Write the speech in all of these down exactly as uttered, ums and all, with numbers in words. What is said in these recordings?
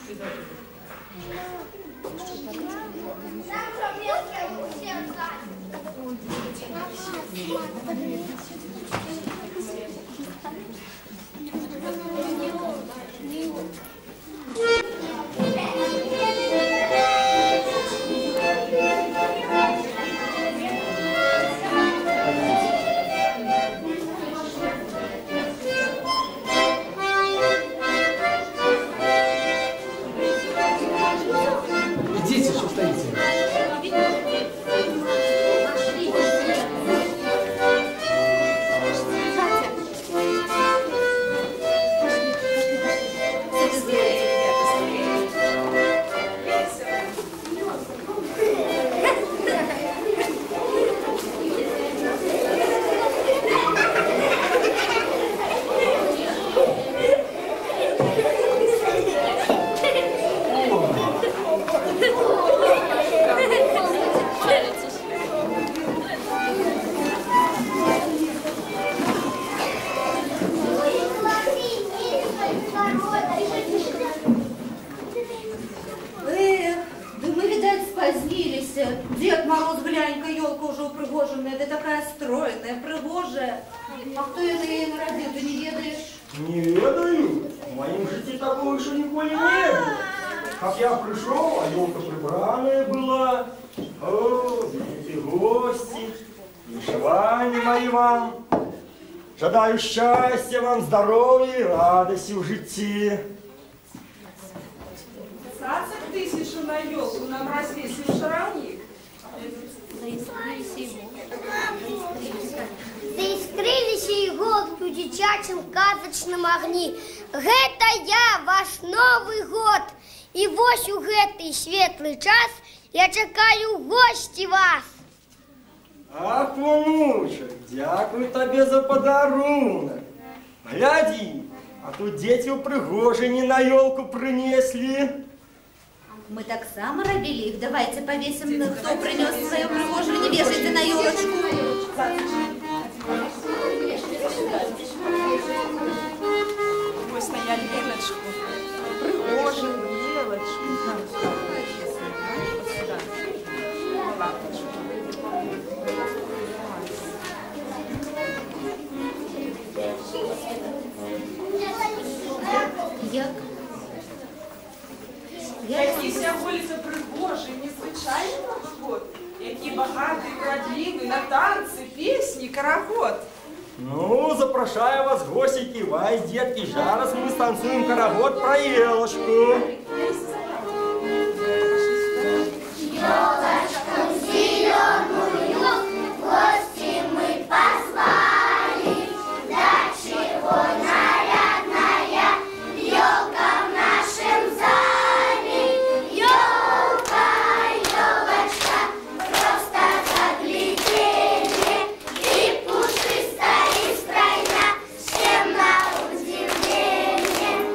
Идите, что стоите. Дед Мороз, глянь-ка, елка уже упрыгоженная, да такая стройная, пригожая. А кто это ей народил, ты не ведаешь? Не ведаю. В моем житии такого еще николи не было. Как я пришел, а елка прибранная была. О, видите, гости, вышивания мои вам. Жадаю счастья вам, здоровья и радости в житии. двадцать тысяч на елку нам развесил шаровник. Заискрились иголки у дитячым казачным огни. Гэта я, ваш Новый год. И вось у гэты светлый час я чакаю гости вас. Ах, внучек, дякую тебе за подарунок. Гляди, а тут дети упрыгожені на елку принесли. Мы так само робили их. Давайте повесим, кто принес свое пригоживание, вешайте на елочку. Мы стояли елочку, пригожим елочку. Як? Які вся вулиця пригожі, незвичайний Новий год. Які багатий, крадливий, на танці, пісні, карагод. Ну, запрошаю вас, гости, кивай, детки, зараз мы станцуем карагод про елочку. Елочку зеленую в гости мы позвали. Да чего нарядная елка в нашем зале. Елка, елочка, просто загляденье. И пушистая, и стройна, всем на удивление.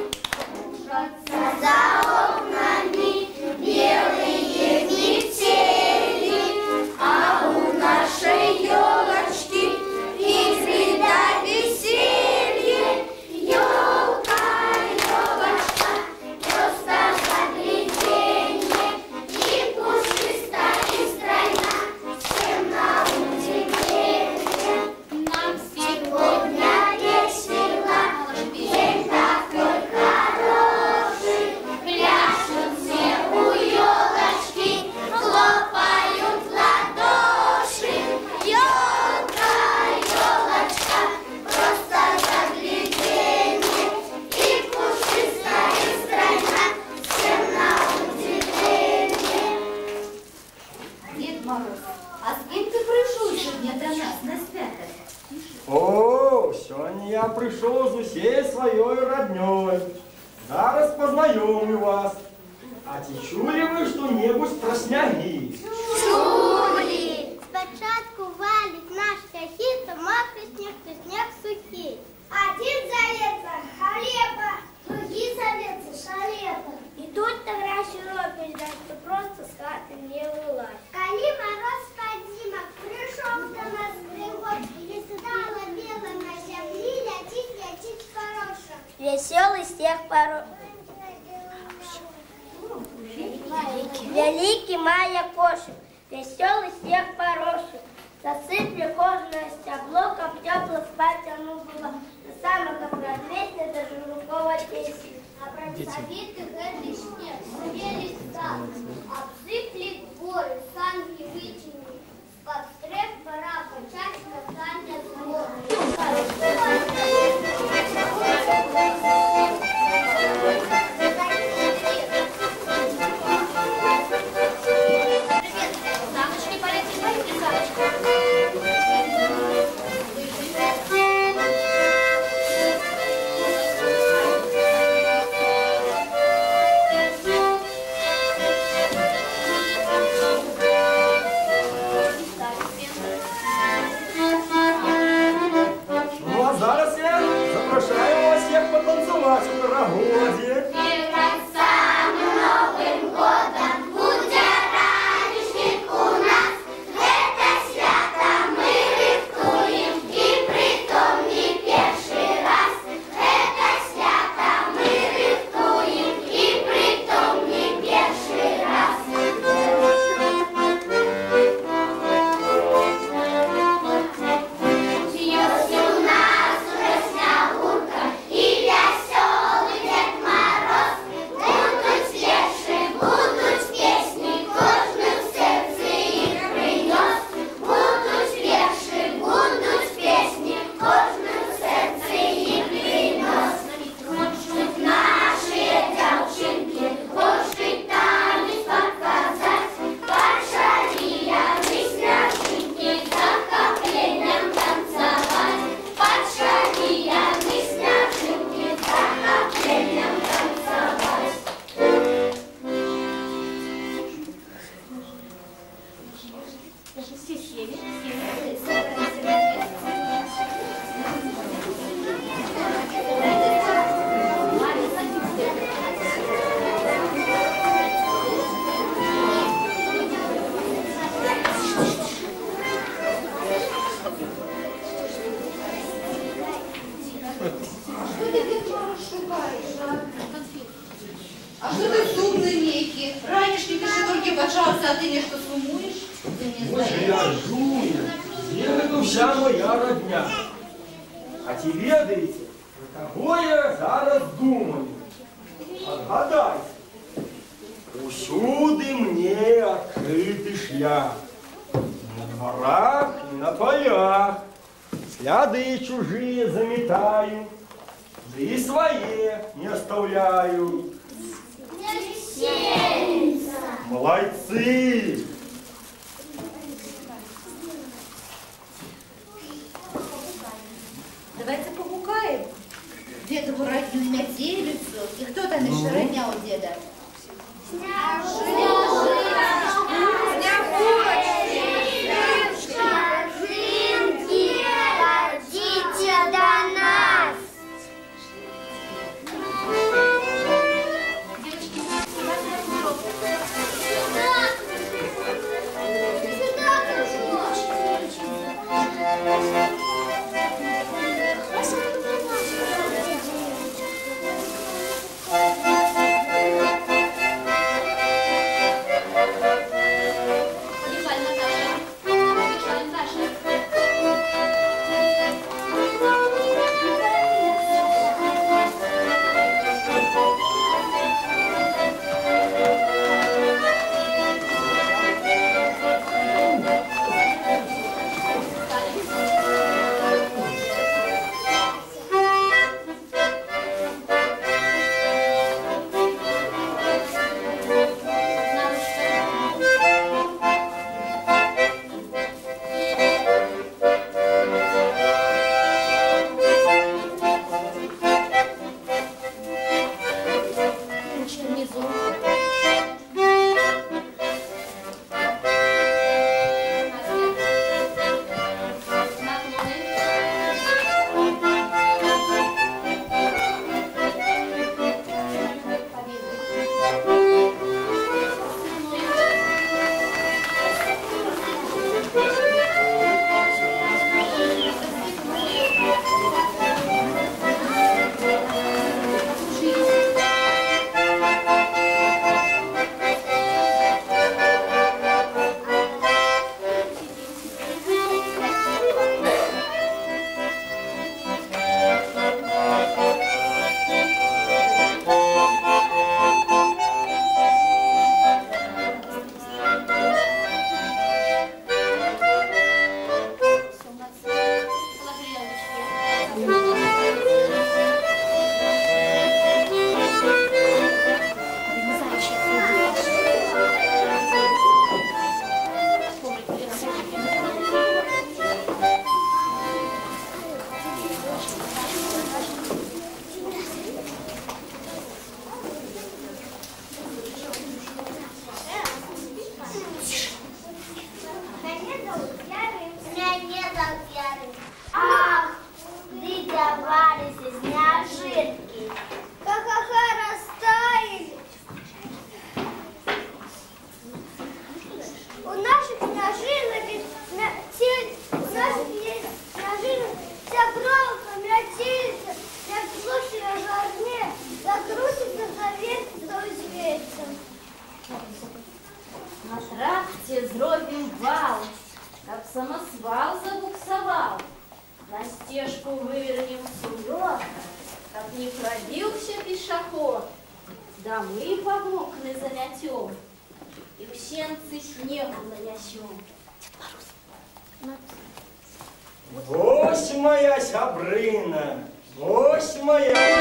За окнами белые метели, а у нашей елочки игры да веселье. Елка, елочка, просто загляденье. И пушистая, и стройна, всем на удивление. Нам сегодня весело, день такой хороший. Пляшут все у елочки, хлопают в ладоши. Елка, елочка, просто загляденье. И пушистая, и стройна, всем на удивление. Дед Мороз, а с кем ты пришел сегодня до нас на святость? О, сегодня я пришел з усей своей родней. Зараз познайомлю вас. А ті чули ви що-небудь про сняги? Чули! Спочатку валить наш шляхи, то мокрий сніг, то сніг сухий. Один зовется хлеба, другий зовется шалеба. И тут товарищи робить, что просто с хаты не вылазь. Коли мороз подзимок пришел до нас пригод, и стало бело на земле, летит, летит хорошо. Веселый снег порой. Великий мая кошек, веселый снег порошек, засыпли кожаное стебло, как тепло спать оно было. На самых обрадвесне даже рукова песни. А просовитых этой снег, савели сад, обсыпли горы, санки вытянули, подстреп пора почать катание с горы. А что ты сумный некий? Ранешний пешедурки почался, а ты нечто сумуешь? Ты не Боже, знаешь. я жую, это вся моя родня. А ті ведаете, про кого я зараз думаю? Отгадайте. Усюди мне открытый шлях. На дворах и на полях. Сляды чужие заметаю, да и свои не оставляю. Молодцы! Давайте погукаем дедову родню и метелицу. И кто там еще родня у деда? Снежинки, подите до нас. тракте зробим вал, каб самосвал забуксовал. На стежку вывернем сурок, каб не пробился пешеход. Да мы помокны замятем и в сенцы снегу нанесем. Ось моя сябрына, ось моя.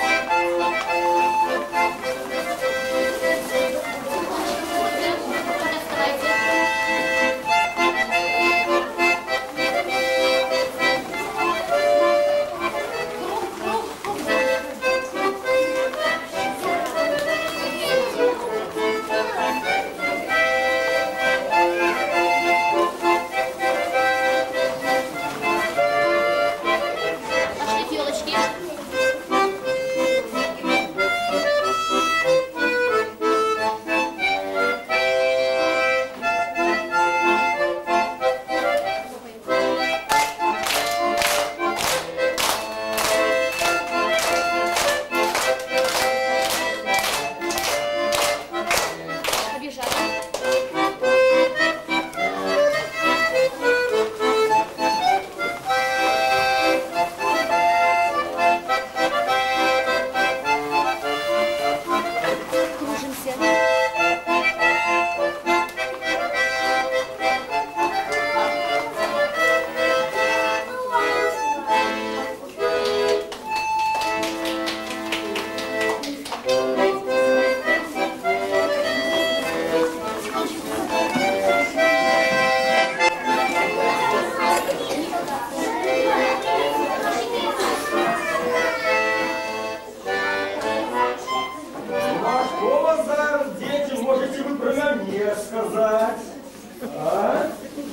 Сказать, а?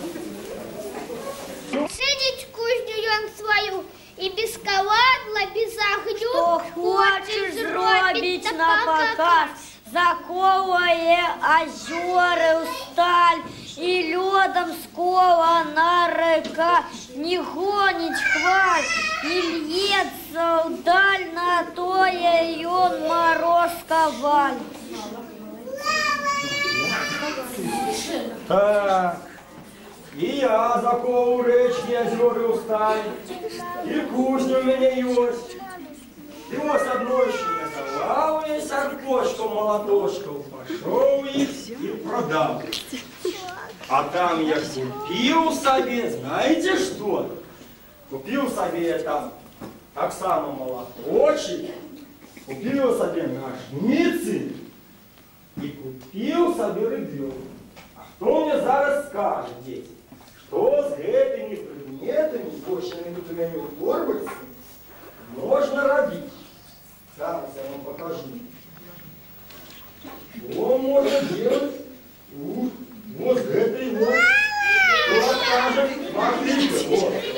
Сидеть кузню ён свою и без ковадла, без огню. Что хочешь зробить на показ, заковывая озера в сталь и ледом скована река. Не гонить хваль, не льется вдаль, на то и он мороз коваль. Так, и я закову речки озера устань, и кузня у меня есть. И вот одной еще наковал я саркочком, молоточком, пошел их и продал. А там я купил себе, знаете что? Купил себе там так само молоточек, купил себе ножницы и купил себе рыбёнка. Кто мне зараз скажет, дети, что с этими предметами, точными тут у меня формы, можно робить? Зараз я вам покажу. Что можно делать? Вот, вот с этой вот. Кто скажет? Смотрите, вот.